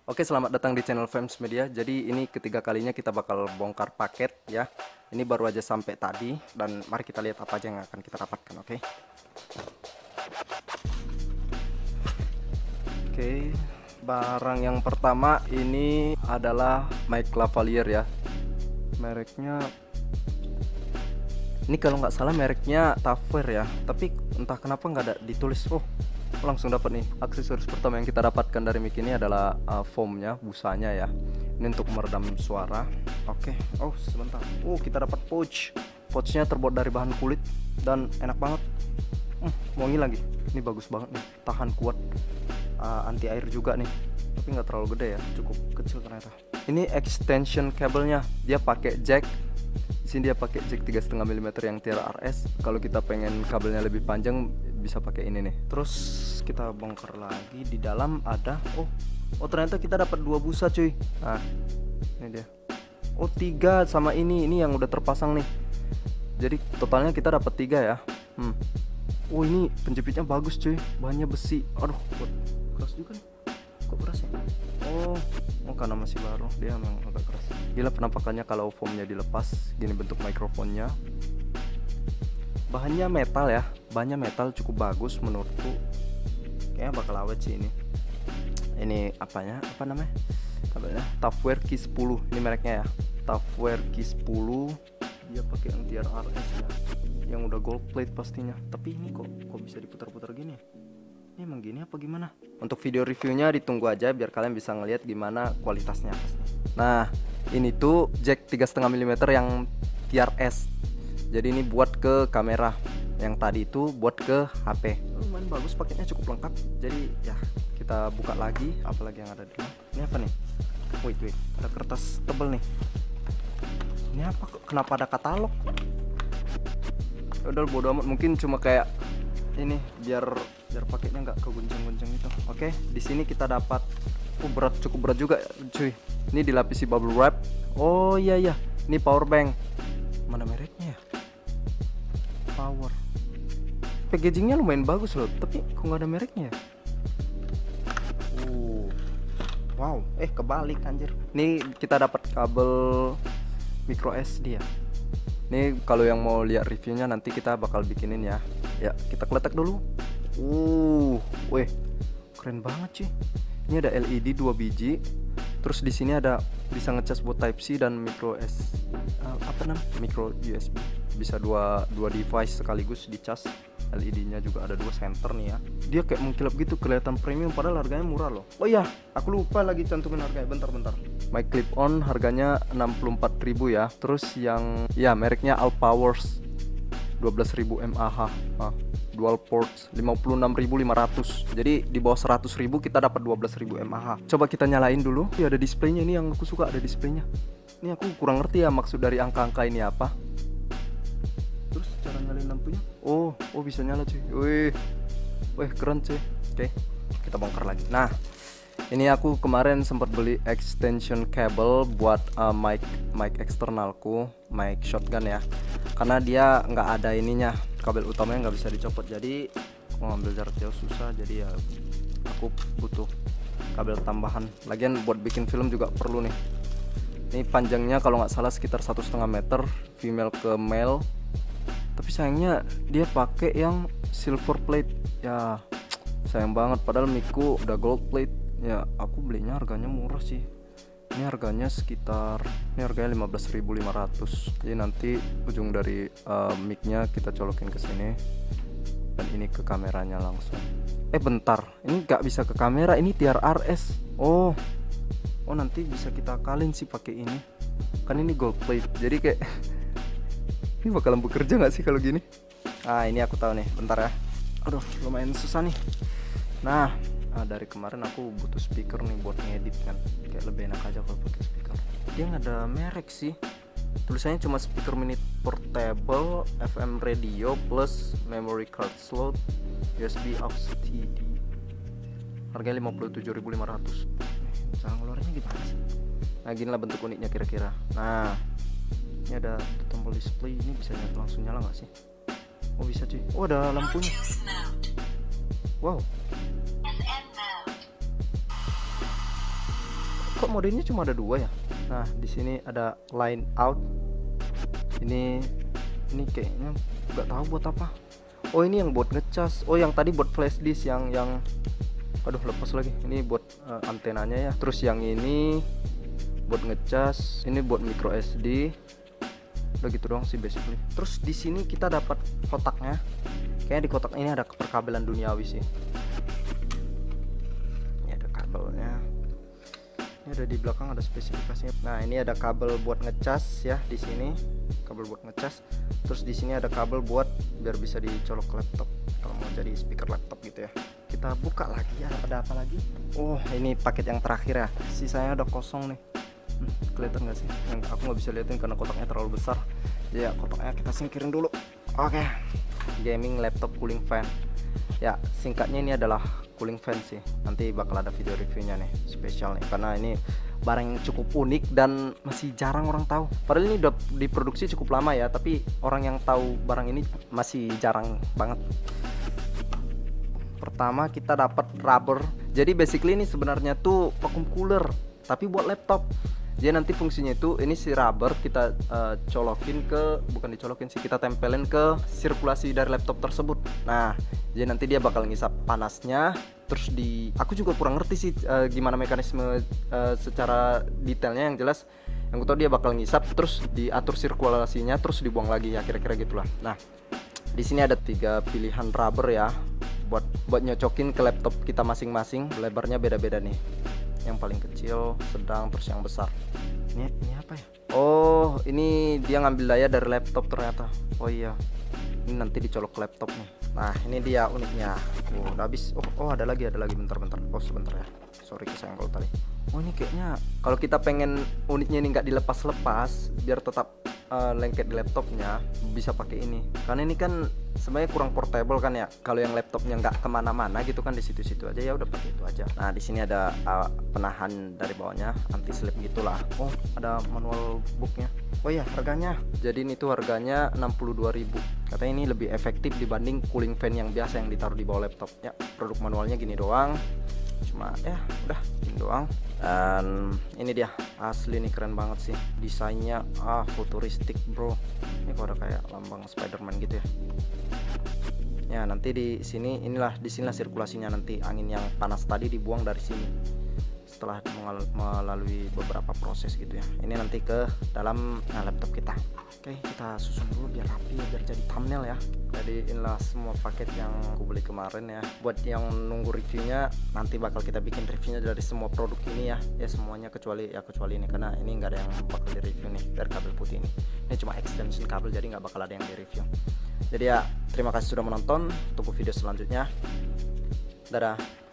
Oke, selamat datang di channel Fems Media. Jadi ini ketiga kalinya kita bakal bongkar paket ya. Ini baru aja sampai tadi dan mari kita lihat apa aja yang akan kita dapatkan, oke? Oke, barang yang pertama ini adalah mic lavalier ya. Mereknya ini kalau nggak salah mereknya Tafware ya, tapi entah kenapa nggak ada ditulis. Oh, langsung dapat nih. Aksesoris pertama yang kita dapatkan dari mic ini adalah foamnya, busanya ya. Ini untuk meredam suara. Oke. Oh, sebentar. Oh, kita dapat pouch. Pouchnya terbuat dari bahan kulit dan enak banget. Wangi lagi. Ini bagus banget nih, tahan kuat, anti air juga nih. Tapi nggak terlalu gede ya, cukup kecil ternyata. Ini extension kabelnya, dia pakai jack. Di sini dia pakai jack 3,5 mm yang tiara RS. Kalau kita pengen kabelnya lebih panjang bisa pakai ini nih. Terus kita bongkar lagi, di dalam ada oh ternyata kita dapat 2 busa cuy. Nah, ini dia. Oh, 3 sama ini yang udah terpasang nih. Jadi totalnya kita dapat 3 ya. Oh, ini penjepitnya bagus cuy, bahannya besi. Aduh, keras juga nih. Kok keras ya? Oh karena masih baru, dia emang agak keras. Gila penampakannya kalau foamnya dilepas. Gini bentuk mikrofonnya. Bahannya metal ya, bahannya metal cukup bagus menurutku. Kayaknya bakal awet sih ini. Ini apa namanya? Tafware Q10, ini mereknya ya. Tafware Q10. Dia pakai yang tiar RS ya, yang udah gold plate pastinya. Tapi ini kok bisa diputar-putar gini? Ini emang gini apa gimana? Untuk video reviewnya ditunggu aja biar kalian bisa ngelihat gimana kualitasnya pastinya. Nah, ini tuh jack 3,5 mm yang TRS. Jadi ini buat ke kamera. Yang tadi itu buat ke HP. Lumayan bagus, paketnya cukup lengkap. Jadi ya, kita buka lagi apalagi yang ada di dalam. Ini apa nih? Wait, ada kertas tebel nih. Ini apa? Kenapa ada katalog? Udah bodo amat, mungkin cuma kayak ini biar paketnya nggak keguncang-guncang itu. Oke, di sini kita dapat cukup berat juga cuy. Ini dilapisi bubble wrap. Oh iya, ini power bank. Mana mereknya ya? Power. Packagingnya lumayan bagus loh, tapi kok nggak ada mereknya ya? Wow, kebalik anjir. Ini kita dapat kabel micro SD ya. Ini kalau yang mau lihat reviewnya nanti kita bakal bikinin ya. Ya, kita keletak dulu. Keren banget sih. Ini ada LED 2 biji. Terus di sini ada bisa ngecas buat Type C dan micro USB. Bisa dua device sekaligus dicas. LED-nya juga ada 2 center nih ya. Dia kayak mengkilap gitu, kelihatan premium padahal harganya murah loh. Oh iya, aku lupa lagi cantumin harganya. Bentar. My clip on harganya 64.000 ya. Terus yang ya mereknya Alpowers 12.000 mAh. Dual ports 56.500. Jadi di bawah 100.000 kita dapat 12.000 mAh. Coba kita nyalain dulu. Ya, ada displaynya, ini yang aku suka, ada displaynya. Ini aku kurang ngerti ya maksud dari angka-angka ini apa. Terus cara nyalain lampunya? Oh bisa nyala cuy. Wih keren cuy. Oke, kita bongkar lagi. Nah, ini aku kemarin sempat beli extension cable buat mic eksternalku, mic shotgun ya. Karena dia nggak ada ininya, kabel utamanya nggak bisa dicopot. Jadi aku ngambil jarak jauh susah. Jadi ya aku butuh kabel tambahan. Lagian buat bikin film juga perlu nih. Ini panjangnya kalau nggak salah sekitar 1,5 meter, female ke male. Tapi sayangnya dia pakai yang silver plate ya, sayang banget padahal micku udah gold plate ya. Aku belinya harganya murah sih. Ini harganya 15.500. Jadi nanti ujung dari micnya kita colokin ke sini dan ini ke kameranya langsung. Bentar, ini nggak bisa ke kamera, ini tiar RS. Oh nanti bisa kita akalin sih pakai ini, kan ini gold plate. Jadi kayak ini bakalan bekerja nggak sih kalau gini? Ini aku tahu nih, bentar ya. Aduh, lumayan susah nih. Nah, dari kemarin aku butuh speaker nih buat ngedit kan, kayak lebih enak aja kalau pakai speaker. Dia nggak ada merek sih, tulisannya cuma speaker mini portable, FM radio plus memory card slot, USB aux TD. Harganya 57.500. Cara ngeluarinnya gimana sih? Nah, ginilah bentuk uniknya kira-kira. Nah, ini ada tombol display, ini bisa langsung nyala nggak sih? Oh bisa cuy. Oh ada lampunya. Wow. kok modenya cuma ada 2 ya. Nah di sini ada line out. Ini kayaknya nggak tahu buat apa. Oh ini yang buat ngecas. Oh yang tadi buat flash disk yang aduh lepas lagi. Ini buat antenanya ya. Terus yang ini buat ngecas. Ini buat micro SD. Udah gitu doang sih basically. Terus di sini kita dapat kotaknya. Kayaknya di kotak ini ada perkabelan duniawi sih. Ini ada kabelnya. Ini ada di belakang ada spesifikasinya. Nah ini ada kabel buat ngecas ya di sini. Kabel buat ngecas. Terus di sini ada kabel buat biar bisa dicolok ke laptop kalau mau jadi speaker laptop gitu ya. Kita buka lagi ya, ada apa lagi? Oh ini paket yang terakhir ya. Sisanya udah kosong nih. Kelihatan nggak sih? Yang aku nggak bisa liatin karena kotaknya terlalu besar. Ya kotaknya kita singkirin dulu. Oke. Gaming laptop cooling fan. Ya singkatnya ini adalah cooling fan sih. Nanti bakal ada video reviewnya nih spesial nih karena ini barang yang cukup unik dan masih jarang orang tahu. Padahal ini udah diproduksi cukup lama ya, tapi orang yang tahu barang ini masih jarang banget. Pertama kita dapat rubber. Jadi basically ini sebenarnya tuh vacuum cooler tapi buat laptop. Jadi nanti fungsinya itu ini si rubber kita colokin ke, bukan dicolokin sih, kita tempelin ke sirkulasi dari laptop tersebut. Nah jadi nanti dia bakal ngisap panasnya. Terus aku juga kurang ngerti sih gimana mekanisme secara detailnya. Yang jelas yang aku tahu dia bakal ngisap terus diatur sirkulasinya terus dibuang lagi ya, kira-kira gitulah. Nah di sini ada 3 pilihan rubber ya buat nyocokin ke laptop kita masing-masing. Lebarnya beda-beda nih, yang paling kecil, sedang, terus yang besar. Ini apa ya? Oh ini dia ngambil daya dari laptop ternyata. Oh iya, ini nanti dicolok ke laptop nih. Nah ini dia uniknya. Udah habis. Oh ada lagi bentar. Oh sebentar ya, sorry kesenggol tadi. Oh ini kayaknya kalau kita pengen unitnya ini nggak dilepas-lepas biar tetap lengket di laptopnya, bisa pakai ini. Karena ini kan sebenarnya kurang portable kan ya. Kalau yang laptopnya nggak kemana-mana gitu kan, di situ-situ aja ya udah pakai itu aja. Nah di sini ada penahan dari bawahnya, anti slip gitulah. Oh ada manual booknya. Oh ya harganya. Jadi ini tuh harganya 62.000. Katanya ini lebih efektif dibanding cooling fan yang biasa yang ditaruh di bawah laptop. Ya produk manualnya gini doang. Cuma ya udah gini doang. Dan ini dia asli nih, keren banget sih desainnya. Futuristik bro. Ini kok ada kayak lambang Spider-Man gitu ya. Ya nanti di sinilah sirkulasinya, nanti angin yang panas tadi dibuang dari sini setelah melalui beberapa proses gitu ya. Ini nanti ke dalam laptop kita. Oke kita susun dulu biar rapi, biar jadi thumbnail ya. Jadi inilah semua paket yang aku beli kemarin ya. Buat yang nunggu reviewnya, nanti bakal kita bikin reviewnya dari semua produk ini ya. Ya semuanya kecuali ini, karena ini nggak ada yang bakal di review nih dari kabel putih ini. Ini cuma extension kabel, jadi nggak bakal ada yang di review. Jadi ya terima kasih sudah menonton. Tunggu video selanjutnya. Dadah.